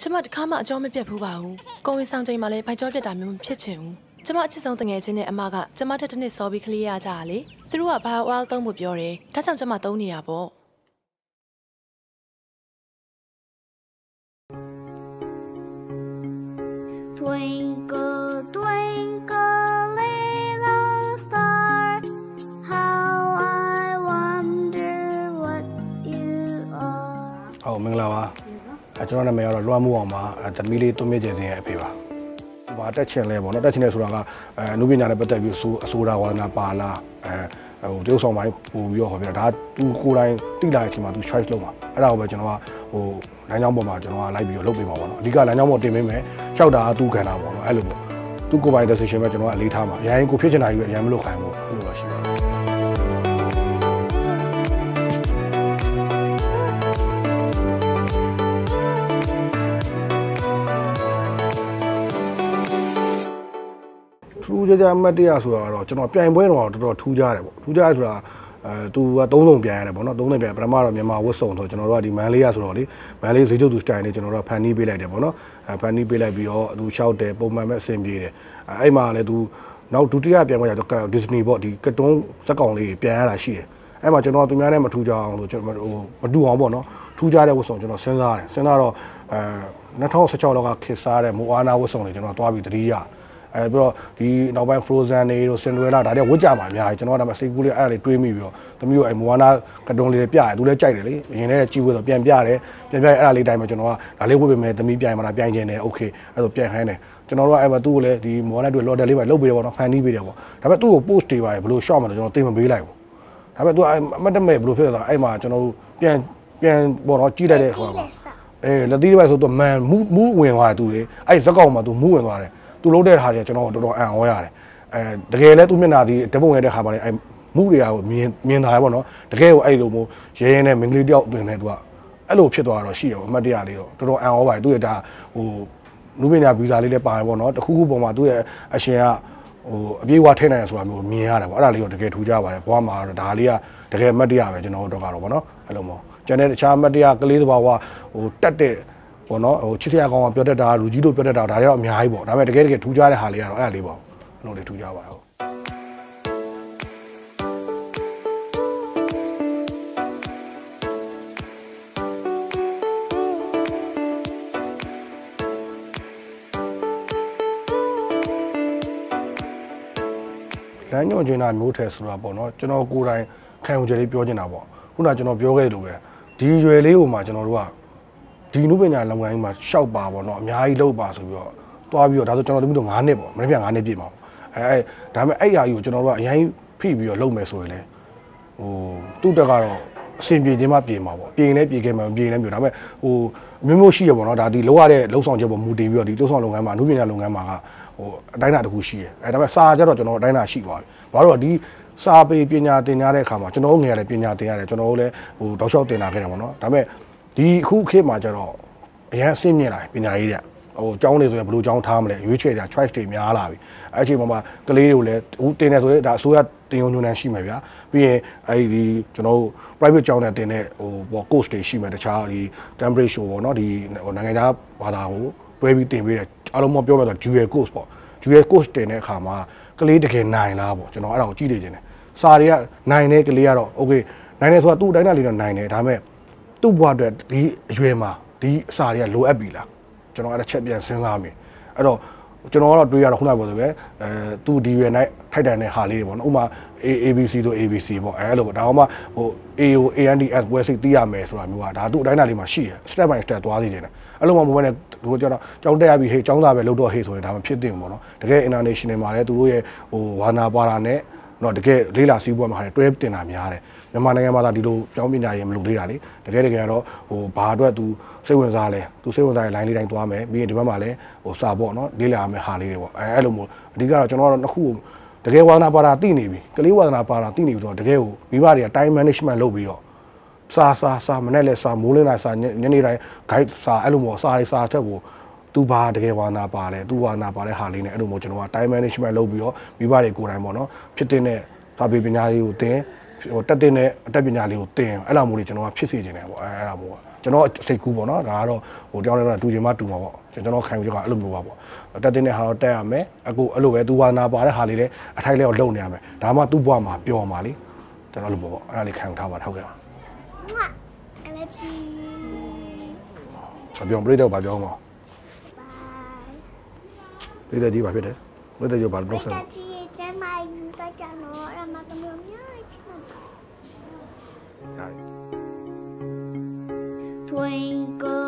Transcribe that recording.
ကျမတခါမှအကြောင်းမပြတ်ဘူးပါဘူးကိုဝင်ဆောင်ချိန်မှာလည်းဖိုက်ကြောပြတ်တာမျိုးမဖြစ်ချင်ဘူးကျမအချစ်ဆုံးတငယ်ချင်းနဲ့အမကကျမထက်တစ်နှစ်စောပြီးကလေးရကြတာလေသူတို့ကဘာဝါသုံးဖို့ပြောတယ်ဒါကြောင့်ကျမသုံးနေတာပေါ့ Twinkle, twinkle, little star, how I wonder what you are. ဟုတ်မင်္ဂလာပါကျွန်တော်နာမည်ကတော့လွှမ်းမှုအောင်ပါသမီးလေးတွမြင့်ကျင်စင်ရဲ့အဖေပါဟိုတက်ချင်လဲပေါ့နော်တက်ချင်လဲဆိုတာကအနုပညာနဲ့ပတ်သက်ပြီးအဆိုတာဝါဒနာပါလာဟိုတရုပ်ဆောင်ပိုင်းပို့ပြီးတော့ဟောပြတာဒါသူကိုယ်တိုင်တိလာတဲ့အချိန်မှာသူ choice လုပ်မှာအဲ့ဒါကိုပဲကျွန်တော်ကဟိုလမ်းကြောင်းပေါ်မှာကျွန်တော်ကလိုက်ပြီးတော့လုပ်ပေးမှာပေါ့နော်အဓိကလမ်းကြောင်းပေါ်တင်ပေးမယ်ကြောက်တာသူခံတာပေါ့နော်အဲ့လိုပေါ့သူကိုယ်ပိုင် decision ပဲကျွန်တော်ကအလေးထားမှာအရင်ကိုဖြစ်ချင်တာကြီးပဲအရင်မလုပ်ခိုင်းဘူးအဲ့လိုတော့ရှိပါတယ်ထူးခြားခြားမှတ်တရဆိုတာတော့ကျွန်တော်ပြိုင်ပွဲတော့တော်တော်ထူးခြားတယ်ပေါ့ထူးခြားဆိုတာသူက3လုံးပြန်ရတယ်ပေါ့နော်3လုံးပြန်ပထမတော့မြန်မာဝတ်စုံဆိုကျွန်တော်တို့ကဒီမန်လေးရဆိုတော့လေမန်လေးဈေးချုပ်သူ style နဲ့ကျွန်တော်တို့ကဖန်နီးပေးလိုက်တယ်ပေါ့နော်ဖန်နီးပေးလိုက်ပြီးတော့သူရှောက်တယ်ပုံမှန်ပဲအဆင်ပြေတယ်အဲ့မှာလည်းသူနောက်ဒုတိယပြန်ပွဲကျတော့ Disney ပေါ့ဒီကတွန်းဇက်ကောင်လေးပြန်ရတာရှိတယ်အဲ့မှာကျွန်တော်သူများနဲ့မထူးကြအောင်လို့ကျွန်တော်ဟိုမတူအောင်ပေါ့နော်ထူးခြားတဲ့ဝတ်စုံကျွန်တော်စဉ်းစားတယ်စဉ်းစားတော့2016လောက်ကခေတ်စားတဲ့မိုအာနာဝတ်စုံတွေကျွန်တော်သွားပြီးတတိယပြီးတော့ဒီနောက်ပိုင်း Frozen တွေတို့ Cinderella ဒါတွေဝတ်ကြမှာအများကြီးကျွန်တော်ကဒါမှစိတ်ကူးလေးအဲ့ဒါလေးတွေးမိပြီးတော့သမီးတို့အဲ့မိုအာနာကတွန်းလေးပြရတယ်သူလည်းကြိုက်တယ်လေအရင်လည်းကြည့်ဝတ်တော့ပြန်ပြတယ်ပြန်ပြအဲ့ဒါလေးတိုင်းမှာကျွန်တော်ကဒါလေးဝတ်ပေးမယ်သမီးပြိုင်မှာလားပြိုင်ကျင်တယ် okay အဲ့ဆိုပြန်ခိုင်းတယ်ကျွန်တော်တို့ကအဲ့မှာသူ့ကိုလည်းဒီမိုအာနာတွေ loader လေးပဲလုပ်ပေးတယ်ပေါ့နော်ဖန်နီးပေးတယ်ပေါ့ဒါပေမဲ့သူ့ကို post တွေပါဘယ်လို shot မှာတော့ကျွန်တော်သိမပေးလိုက်ဘူးဒါပေမဲ့သူအမတ်တမဲ့ဘယ်လိုဖြစ်လဲဆိုတော့အဲ့မှာကျွန်တော်တို့ပြန်ပေါ့နော်ကြီးလိုက်တဲ့ခေါ်မှာလက်သီးတစ်ပိုက်ဆိုတော့မန်မူးဝင်သွားတယ်သူလေအဲ့ဇက်ကောင်မှာသူမူးဝင်သွားတယ်သူလုံးတဲ့ဟာတွေကျွန်တော်တော်တော်အံ့ဩရတယ်တကယ်လဲသူမျက်နှာဒီဓပုံရတဲ့ခါမှာလေအဲမှုတွေကမြင်တာပေါ့နော်တကယ်ကိုအဲ့လိုမျိုးရဲရဲနဲ့မင်္ဂလိတယောက်တွင်နေသူကအဲ့လိုဖြစ်သွားတော့ရှိရပေါ့အမှတ်တရလေးတော့တော်တော်အံ့ဩပါတယ်သူရဲ့ဒါဟိုနုပညာဗီဇာလေးလည်းပါတယ်ပေါ့နော်တခုခုပုံမှာသူရဲ့အရှင်ကဟိုအပြေးဝထိနိုင်တယ်ဆိုတာမျိုးမြင်ရတယ်ပေါ့အဲ့ဒါလေးတော့တကယ်ထူးကြပါတယ်ဘွားမှာတော့ဒါလေးကတကယ်အမှတ်တရပဲကျွန်တော်တို့ကတော့ပေါ့နော်အဲ့လိုမျိုးကျန်တဲ့တခြားအမှတ်တရကလေးသဘာဝဟိုတက်တဲ့ပေါ့နော်ဟိုချစ်စရာကောင်းအောင်ပြောတတ်တာလူကြီးတို့ပြောတတ်တာဒါတွေတော့အများကြီးပေါ့ဒါပေမဲ့တကယ်ထူးခြားတဲ့ဟာလေးကတော့အဲ့ဒါလေးပေါ့ဘလို့လေးထူးခြားပါဟုတ်လမ်းညွှန်ချင်တာမျိုးထဲဆိုတာပေါ့နော်ကျွန်တော်ကိုယ်တိုင်ခံယူချက်လေးပြောချင်တာပေါ့ခုနကကျွန်တော်ပြောခဲ့လို့ပဲဒီရွယ်လေးကိုမှကျွန်တော်တို့ကဒီနုပညာလုပ်ငန်းကြီးမှာရှောက်ပါပေါ့နော်အများကြီးလုပ်ပါဆိုပြီးတော့တွားပြီးတော့ဒါဆိုကျွန်တော်တို့9နှစ်ပေါ့မနေ့က9နှစ်ပြည့်မှာဒါပေမဲ့အဲ့အရာကြီးကိုကျွန်တော်တို့ကအရင်ဖိပြီးတော့လုပ်မယ်ဆိုရင်လေဟိုသူ့တက်ကတော့အဆင်ပြေခြင်းမှပြေမှာပေါ့ပြေရင်လည်းပြေခဲ့မှာမပြေရင်လည်းပြေဒါပေမဲ့ဟိုမျိုးရှိရပေါ့နော်ဒါဒီလောက်ရတဲ့လုံဆောင်ချက်ပေါ်မူတည်ပြီးတော့ဒီလုံဆောင်လုပ်ငန်းမှာနုပညာလုပ်ငန်းမှာကဟိုအတိုင်းအတာတစ်ခုရှိတယ်ဒါပေမဲ့စာကြတော့ကျွန်တော်အတိုင်းအတာရှိသွားပြီဘာလို့ဒီစာပေပညာသင်ကြားတဲ့အခါမှာကျွန်တော်တို့ငယ်ရတယ်ပညာသင်ရတယ်ကျွန်တော်တို့လည်းဟိုတောက်လျှောက်သင်လာခဲ့တယ်ပေါ့နော်ဒါပေမဲ့ဒီအခုခေတ်မှာကျတော့အရင်အဆင့်မြင့်လာပညာရေးတဲ့ဟိုကျောင်းနေဆိုရင်ဘယ်လိုကျောင်းထားမလဲရွေးချယ်ကြ choice တွေများလာပြီအဲ့အချိန်မှာကလေးတွေကိုလည်းဦးတင်နေဆိုရင်ဒါအစိုးရတင်ယုံညွှန်းနှန်းရှိမယ်ဗျာပြီးရင်အဲ့ဒီကျွန်တော်တို့ private ကျောင်းနဲ့တင်တဲ့ဟိုပေါ့ course တွေရှိမယ်တခြားဒီ temperature ပေါ့နော်ဒီနိုင်ငံခြားဘာသာကိုတွဲပြီးတင်ပေးတယ်အားလုံးမပြောမယ်ဆို dual course ပေါ့ dual course တင်တဲ့အခါမှာကလေးတကယ်နိုင်လားပေါ့ကျွန်တော်အဲ့ဒါကိုကြည့်နေခြင်းတယ်စာတွေကနိုင်တဲ့ကလေးကတော့ okay နိုင်တယ်ဆိုတာသူ့အတိုင်းအတာလေးတော့နိုင်တယ်ဒါပေမဲ့သူ့ဘဝအတွက်ဒီအရွယ်မှာဒီအစာတွေကလိုအပ်ပြီလားကျွန်တော်အဲ့ဒါချက်ပြန်စဉ်းစားမိအဲ့တော့ကျွန်တော်ကတော့တွေးရတော့ခုနကပြောဆိုပဲသူဒီရွယ်၌ထိုက်တန်တဲ့ဟာလေးတွေပေါ့နော်ဥပမာ ABC ဆို ABC ပေါ့အဲ့လိုပေါ့ဒါမှဟို AO ANDS ပွဲစိတ်သိရမယ်ဆိုတာမျိုးကဒါသူ့အတိုင်းအတာလေးမှာရှိတယ် step by step သွားသေးတယ်အဲ့လိုမှမဟုတ်ဘဲနဲ့သူတို့ကျတော့ကျောင်းတက်ရပြီဟေးကျောင်းသားပဲလုပ်တော့ဟေးဆိုရင်ဒါမှဖြစ်တင်ပေါ့နော်တကယ် international မှာလည်းသူတို့ရဲ့ဟိုဝါနာပါတာနဲ့တော့တကယ်လေးလာစီးပွားမှာတွဲတင်တာများတယ်မြန်မာနိုင်ငံမှာသာဒီလိုကျောင်းပညာရေးမလုပ်သေးတာလေတကယ်ကတော့ဟိုဘာအတွက်သူစိတ်ဝင်စားလဲသူစိတ်ဝင်စားတဲ့ line လေးတိုင်းသွားမယ်ပြီးရင်ဒီဘက်မှာလည်းဟိုစာပေါ့နော်လေးလာရမယ့်ဟာလေးတွေပေါ့အဲ့လိုမျိုးအဓိကတော့ကျွန်တော်ကတော့နှစ်ခုတကယ်ဝါသနာပါတာသိနေပြီကလေးဝါသနာပါတာသိနေပြီတော့တကယ်ကိုမိဘတွေက time management လုပ်ပြီးတော့စာမနဲ့လဲစာမိုးလင်းလိုက်စာညနေတိုင်း guide စာအဲ့လိုမျိုးစာတွေစာချက်ကိုသူဘာတကယ်ဝါနာပါလဲသူဝါနာပါတဲ့ဟာလေးနဲ့အဲ့လိုမျိုးကျွန်တော်က time management လုပ်ပြီးတော့မိဘတွေကိုယ်တိုင်ပေါ့နော်ဖြစ်တဲ့စာပေပညာရေးကိုသင်ဟိုတက်တဲ့အတတ်ပညာလေးကိုသင်အဲ့လိုမျိုးတွေကျွန်တော်ကဖြစ်စေချင်တယ်ပေါ့အဲ့ဒါမျိုးကကျွန်တော်စိတ်ကူးပေါ့နော်ဒါကတော့ဟိုတယောက်နဲ့တော့တူချင်မှတူမှာပေါ့ကျွန်တော်ခံယူချက်ကအဲ့လိုမျိုးပါပေါ့တက်တဲ့ဟာတော့တက်ရမယ်အခုအဲ့လိုပဲသူဝါနာပါတဲ့ဟာလေးလည်းအထိုက်လေးတော့လုံနေရမယ်ဒါမှသူ့ဘဝမှာပျော်မှာလေကျွန်တော်လိုပေါ့အဲ့ဒါလေးခံယူထားပါဟုတ်ကဲ့ပါပြောပြရိတ်တော့ဗာပြောမှာရိတ်ကြီးဗာဖြစ်တယ်ရိတ်ကြီးဗာတော့ဆက် Twinkle